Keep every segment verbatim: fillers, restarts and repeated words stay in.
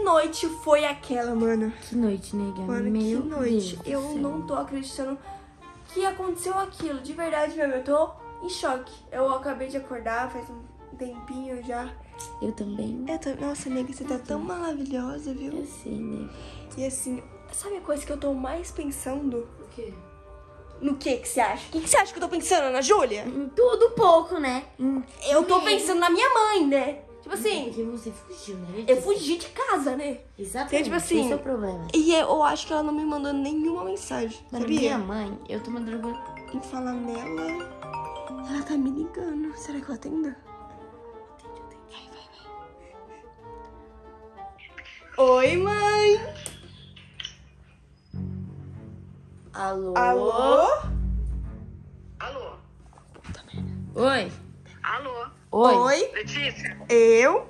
noite foi aquela, mano? Que noite, nega. Mano, Meu que noite. Deus Eu do céu. não tô acreditando que aconteceu aquilo. De verdade mesmo, eu tô em choque. Eu acabei de acordar faz um tempinho já. Eu também. Eu tô... Nossa, nega, você tá tão maravilhosa, viu? Eu sei, nega. E assim, sabe a coisa que eu tô mais pensando? O quê? No que que você acha? O que que você acha que eu tô pensando, Ana Júlia? Em tudo pouco, né? Em... Eu tô pensando na minha mãe, né? Tipo assim, Porque você fugiu, né? eu fugi de casa, né? Exatamente. Tipo assim, esse é o problema. E eu acho que ela não me mandou nenhuma mensagem, Mano, sabia? minha mãe, eu tô mandando... Em falar nela, ela tá me ligando. Será que eu atendo? Vai, vai, vai. Oi, mãe. Alô? Alô? Alô? Oi? Alô? Oi? Oi? Letícia? Eu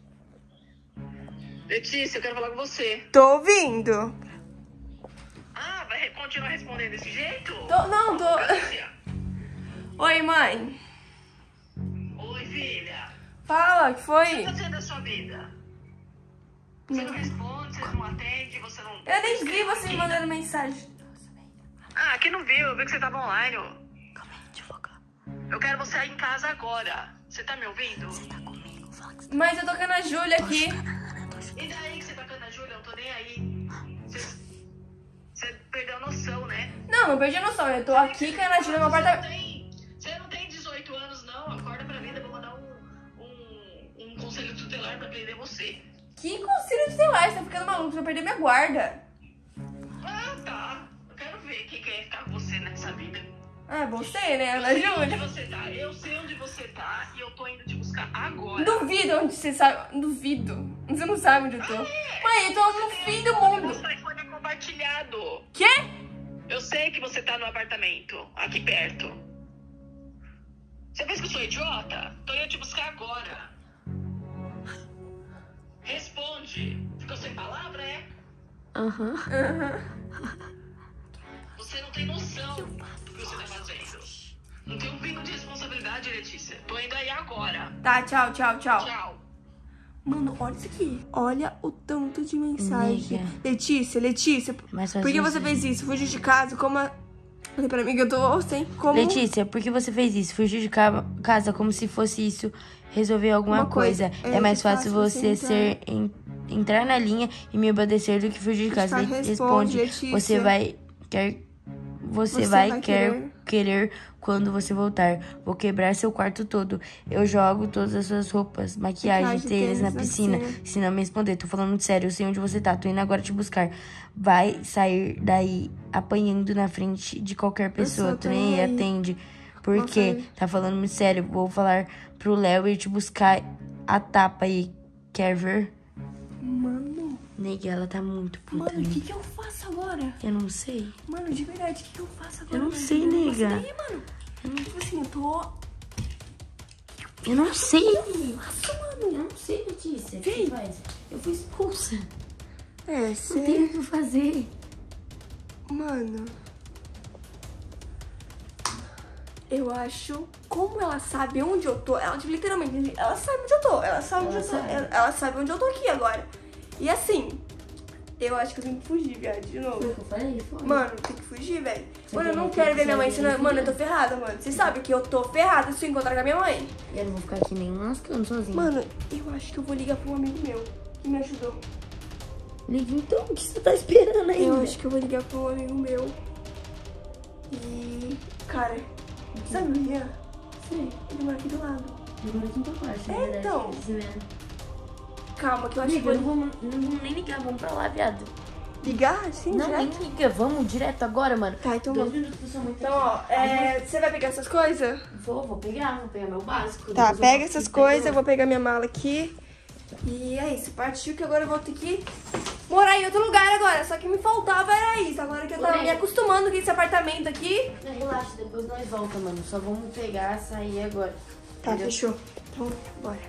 Letícia, eu quero falar com você. tô ouvindo. Ah, vai re- continuar respondendo desse jeito? Tô, não, tô... Letícia. Oi, mãe. Oi, filha. Fala, que O que foi? tá acontecendo na sua vida? Você não responde, você não atende, você não... Eu nem vi você me mandando mensagem. Ah, aqui não viu, eu vi que você tava online. ó. Calma aí, deixa eu focar. Eu quero você aí em casa agora. Você tá me ouvindo? Tá comigo, fala que você tá... Mas eu tô com a Ana Júlia aqui. E daí que você tá com a Ana Júlia? Eu não tô nem aí. Você, você perdeu a noção, né? Não, não perdi a noção. Eu tô aqui com a Ana Júlia no Você não apartamento. tem, você não tem dezoito anos, não. Acorda pra vida, eu vou mandar um, um, um conselho tutelar pra prender você. Que conselho tutelar? Você tá ficando maluco, você vai perder minha guarda. Ah, tá. Eu quero ver quem quer ficar com você nessa vida. Ah, você, né, Ana Eu sei onde Júlia? você tá. Eu sei onde você tá e eu tô indo te buscar agora. Duvido onde você sabe. Duvido. Você não sabe onde eu tô. Mãe, eu tô no fim do mundo. Nosso iPhone é compartilhado. Quê? Eu sei que você tá no apartamento, aqui perto. Você pensa que eu sou idiota? Tô indo te buscar agora. Responde. Ficou sem palavra, é? Aham. Você não tem noção do que você tá fazendo. Não tem um pingo de responsabilidade, Letícia. Tô indo aí agora. Tá, tchau, tchau, tchau. Tchau. Mano, olha isso aqui. Olha o tanto de mensagem. Nega. Letícia, Letícia, Mas por que você fez isso? Fugiu de casa, como a... Falei pra mim que eu tô sem como... Letícia, por que você fez isso? Fugiu de ca- casa como se fosse isso resolver alguma Uma coisa. coisa. É, É mais que fácil fácil você você ser en- entrar na linha e me obedecer do que fugir de casa. Tá, Le- responde, Responde. Letícia. Você vai quer você, Você vai, vai quer querer. querer quando você voltar. Vou quebrar seu quarto todo. Eu jogo todas as suas roupas, maquiagem, Maquiagem, tênis na tênis na piscina. piscina. Se não me responder, tô falando sério. Eu sei onde você tá. Tô indo agora te buscar. Vai sair daí apanhando na frente de qualquer pessoa. só Tu tô nem nem aí. atende. Vou Porque sair. tá falando muito sério. Vou falar pro Léo ir te buscar a tapa aí. Quer ver? Mano, Nega, ela tá muito puta. mano, o que nega. que eu faço agora? Eu não sei. Mano, de verdade, o que que eu faço agora? Eu não mano? sei, Eu não nega. faço ideia, mano. Tipo assim, eu tô... Eu não sei. Nossa, mano. Eu não sei, Letícia. O Vem. que faz? Eu fui expulsa. É, Não você... tem o que fazer. Mano... Eu acho... Como ela sabe onde eu tô... Ela, tipo, literalmente, ela sabe onde eu tô. Ela sabe onde Ela eu tô. sabe. Ela, ela sabe onde eu tô aqui agora. E assim... Eu acho que eu tenho que fugir, viado, de novo. Foi o que eu falei? Foi. Mano, tem que fugir, velho. Você Mano, eu tem não que quero ver minha mãe, sair senão... daqui, Mano, eu tô né? ferrada, mano. Você sabe que eu tô ferrada se eu encontrar com a minha mãe. Eu não vou ficar aqui nem lascando sozinha. Mano, eu acho que eu vou ligar pra um amigo meu que me ajudou. Liga então, o que você tá esperando ainda? Eu acho que eu vou ligar pra um amigo meu. E... Cara, sabe o Rian? Sei. Ele mora aqui do lado. Eu moro aqui em tua parte, na É, verdade. então. Você vendo? Calma, que eu acho Amiga, que eu vou não vou, não vou nem ligar, vamos pra lá, viado. ligar assim, Não, direto? nem liga, vamos direto agora, mano. Tá, então Dois vamos. minutos são muito Então, ó, é, você vai pegar essas coisas? Vou, vou pegar, vou pegar meu básico. Tá, depois eu pega volto essas e coisas, eu pego. vou pegar minha mala aqui. E é isso, partiu que agora eu vou ter que morar em outro lugar agora. Só que me faltava era isso. Agora que eu tava Ô, me acostumando com esse apartamento aqui. Não, relaxa, depois nós voltamos, mano. Só vamos pegar, sair agora. Tá, Entendeu? fechou. Então, bora.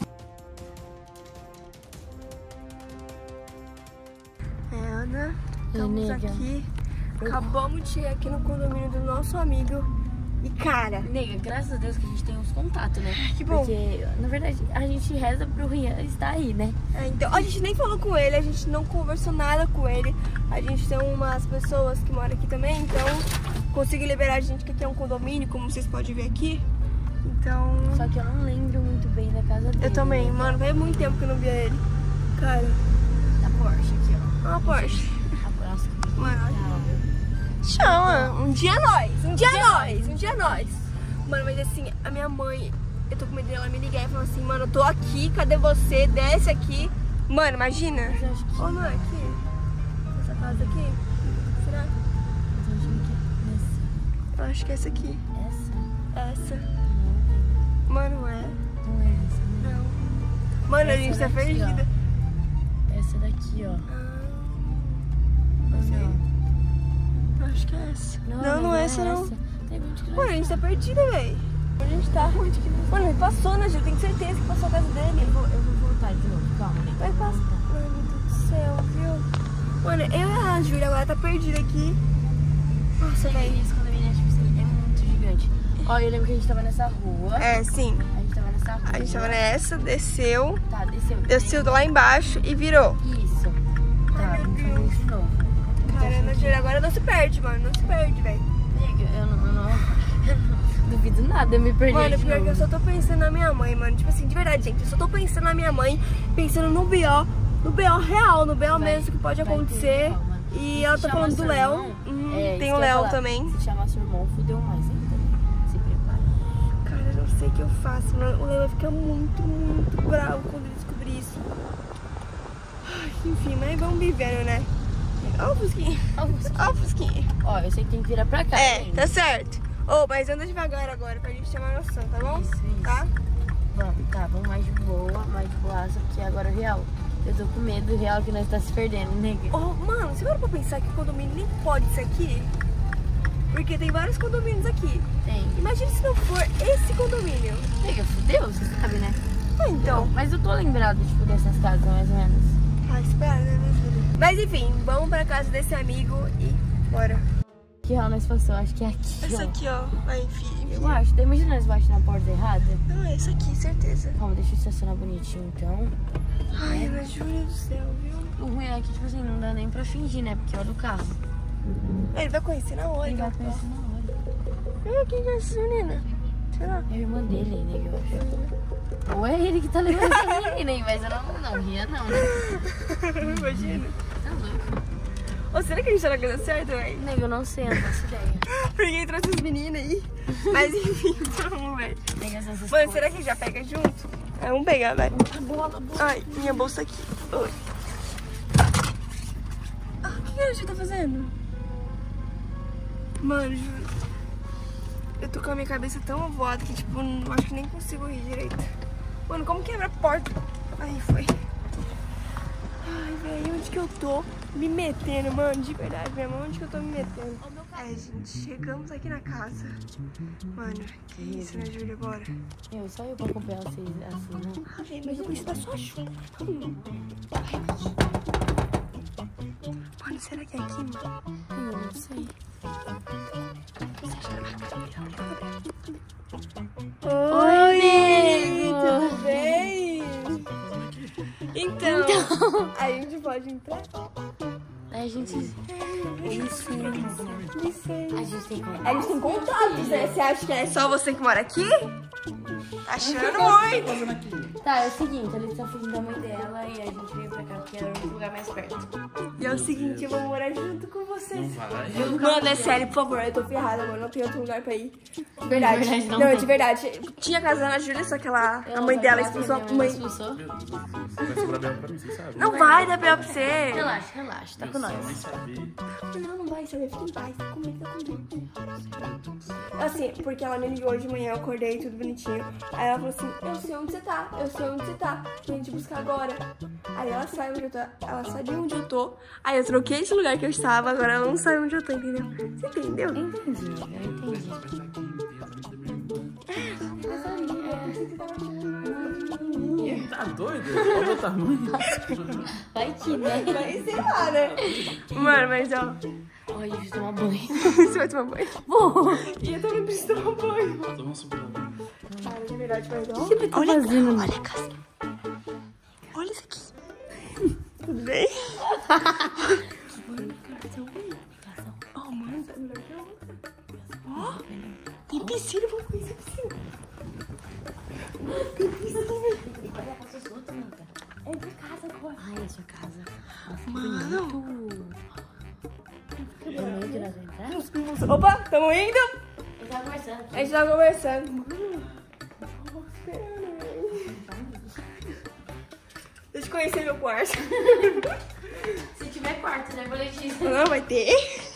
É, Ana, estamos nega. aqui. Acabamos de chegar aqui no condomínio do nosso amigo. E cara... Nega, graças a Deus que a gente tem uns contatos, né? Que bom. Porque, na verdade, a gente reza pro Rian estar aí, né? É, então, a gente nem falou com ele, a gente não conversou nada com ele. A gente tem umas pessoas que moram aqui também, então consegui liberar a gente que aqui é um condomínio, como vocês podem ver aqui. Então... Só que eu não lembro muito bem da casa dele. Eu também, né? mano, faz muito tempo que eu não via ele. Cara... Da Porsche aqui, ó. Uma Porsche. A Porsche. Mano, chama. Um dia nós, um dia nós, um dia nós. Mano, mas assim, a minha mãe, eu tô com medo dela me ligar e falar assim, mano, eu tô aqui, cadê você? Desce aqui. Mano, imagina. Mas eu acho que... Ou não é aqui? Essa casa aqui? Será? Eu tô achando que é essa. Eu acho que é essa aqui. Essa? Essa. Não, Mano, não é. não é essa, né? Não. Mano, a Essa gente tá daqui, perdida. ó. Essa daqui, ó. Ah, Não, eu acho que é essa. não, Não, não é essa não. essa. Tem muito que não Mano, a gente tá perdida, velho. Onde a gente tá? Mano, ele passou, né, Gil? Tenho certeza que passou a casa dele. Eu vou, eu vou voltar de novo, calma, né? Vai passar. Ai, meu Deus do céu, viu? Mano, eu e a Júlia agora tá perdida aqui. Nossa, velho. Esse condomínio, tipo assim, é muito gigante. Ó, eu lembro que a gente tava nessa rua. É, sim. A gente tava nessa rua. A gente tava nessa, desceu, Tá, desceu. desceu lá embaixo e virou. Isso. Tá, Ai, meu vamos fazer Deus. isso de novo. Cara, a Júlia agora não se perde, mano. Não se perde, velho. Amiga, eu não, eu não, eu não duvido nada, eu me perdi. Mano, de pior que novo. eu só tô pensando na minha mãe, mano. Tipo assim, de verdade, gente. Eu só tô pensando na minha mãe, pensando no B O, no B O real, no B O Vai- mesmo que pode vai ter acontecer. real, mano. E Se ela tá chamar falando do seu Léo. irmão, Uhum, é, tem isso o que eu ia Léo falar. também. Se chamar seu irmão, fudeu mais ainda, né? Se prepara. Cara, eu não sei o que eu faço, mano. O Léo vai ficar muito, muito bravo quando ele descobrir isso. Ai, enfim, mas vamos vivendo, né? Ó o Fusquinha. Ó o Fusquinha. Ó, eu sei que tem que virar pra cá. É, ainda. tá certo. Ô, mas anda devagar agora pra gente ter uma noção, tá bom? Isso, isso. Tá? Vamos, tá, vamos mais de boa, mais de boaça, porque agora é o real. Eu tô com medo do real que nós tá se perdendo, nega. Ô, mano, você parou pra pensar que o condomínio nem pode ser aqui? Porque tem vários condomínios aqui. Tem. Imagina se não for esse condomínio. Nega, fudeu, você sabe, né? Ah, então. Mas eu tô lembrado, tipo, dessas casas, mais ou menos. Ah, espera, né, minha filha? Mas enfim, vamos pra casa desse amigo e bora. Que real nós passou? Acho que é aqui, Essa ó. aqui, ó. Vai, enfim. Eu acho. Imagina nós batemos na porta errada. Não, é essa aqui, certeza. Calma, deixa eu estacionar bonitinho, então. Ai, Ana Júlia do céu, viu? O ruim é que, tipo assim, não dá nem pra fingir, né? Porque olha o carro. Ele vai conhecer na hora. Ele vai então. conhecer na hora. Ah, quem que é essa menina? Será? É a irmã dele, né, eu acho. Ou é ele que tá levando essa menina, hein? Mas eu não, não ria, não, né? Imagina. Tá louco. Ou será que a gente tá na coisa certa, velho? Nego, eu não sei, eu não faço ideia. Porque ele trouxe as meninas aí. Mas enfim, vamos ver. Nega, essas Mano, coisas. será que já pega junto? É, vamos pegar, vai. A bola, a bola. Ai, minha bolsa aqui. Oi. Ah, o que a gente tá fazendo? Mano, juro. Eu tô com a minha cabeça tão avoada que, tipo, não acho que nem consigo rir direito. Mano, como quebra a porta? Aí foi. Ai, velho, onde que eu tô me metendo, mano? De verdade, minha mãe, onde que eu tô me metendo? É, gente, chegamos aqui na casa. Mano, que isso, né, Júlia? Bora. Eu, só eu pra acompanhar vocês assim, né? Ah, velho, mas eu preciso da sua ajuda. Hum. Mano, será que é aqui, mano? Eu não sei. Oi, amigo! tudo bem? Então, Então. a gente pode entrar? A gente... Licença. Licença. A gente tem como... A gente tem contatos, né? Você acha que é só você que mora aqui? Achando muito. Tá, é o seguinte, ela está fugindo da mãe dela e a gente veio pra cá porque era um lugar mais perto. E é o seguinte, eu vou morar junto com vocês. Vai. Mano, é sério, por favor, eu tô ferrada, mano. Não tem outro lugar pra ir. Verdade. De verdade, não não, tem. de verdade. Tinha casa da Ana Júlia, só que ela, a mãe dela expulsou a mãe. Expulsou? Vai sobrar bem pra mim, você sabe? Não vai dar pior pra você. Relaxa, relaxa, tá com Só nem nós. saber. Não, não vai saber, fica em paz. Tá comigo, tá comigo. Assim, porque ela me ligou de manhã, eu acordei, tudo bonitinho. Aí ela falou assim, eu sei onde você tá, eu sei onde você tá, vem te buscar agora. Aí ela sai onde eu tô, ela sabia onde eu tô. Aí eu troquei esse lugar que eu estava, agora ela não sabe onde eu tô, entendeu? Você entendeu? Entendi, eu entendi. Tá doido? Olha o meu tamanho. Vai que, né? Mas sei lá, né? Mano, mas ó, Ai, eu preciso tomar banho. Você vai tomar banho? Vou. E eu também preciso tomar banho. Vamos subir lá. Cara, é melhor te fazer. O que você tá fazendo? Olha a casa. Olha isso aqui. Tudo bem? Oh, mano, tá melhor que a outra. Ó, tem piscina, vamos conhecer a piscina. Tem piscina. É da casa agora. Ai, é sua casa. Nossa, Mano. Vamos entrar, vamos entrar? Opa, tamo indo? Eu tava conversando. A gente tava conversando. Mano, deixa eu conhecer meu quarto. Se tiver quarto, né, Letícia? Não, vai ter.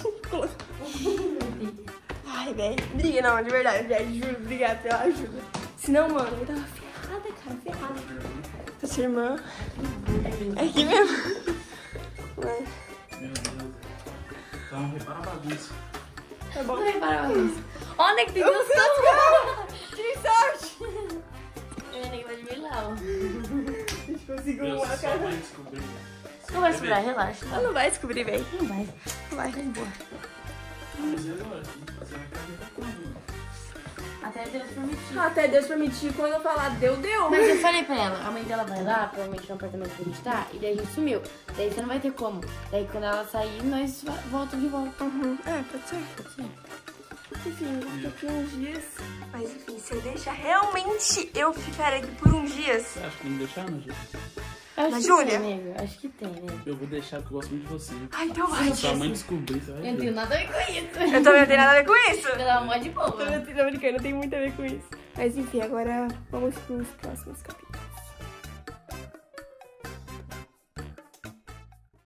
Ai, velho. Briga, não, de verdade, velho. Juro, obrigada pela ajuda. Senão, mano, eu tava ferrada, cara, ferrada. Essa irmã. É aqui mesmo. Vai. Meu Deus. Então, repara a bagunça. Tá bom. Não repara isso. Olha que tem Eu noção. preciso. Tive sorte. É, nem vai de mim lá, ó. A gente conseguiu Deus, uma sua casa. mãe descobriu. Não vai segurar, relaxa. Ela não vai descobrir, velho. Não vai. Vai. Tá de boa. Mas e agora? Você vai carregar quando? Até Deus permitir. Até Deus permitir, quando eu falar deu, deu. Mas eu falei pra ela, a mãe dela vai lá, provavelmente no apartamento que a gente tá, e daí a gente sumiu. Daí você não vai ter como. Daí quando ela sair, nós voltamos de volta. Uhum. É, pode ser. Pode ser? Enfim, eu tô aqui uns dias. Mas enfim, se eu deixar, realmente eu ficar aqui por uns dias. Você acha que tem que deixar, Naju? Acho Mas, que Júlia? tem, nego. Acho que tem, né? Eu vou deixar porque eu gosto muito de você. Ai, então vai. Se sua mãe descobrir, você vai Eu não ver. tenho nada a ver com isso. Eu também não tenho nada a ver com isso. Pelo amor de boa. Tô tô brincando, não tem muito a ver com isso. Mas enfim, agora vamos pros próximos capítulos.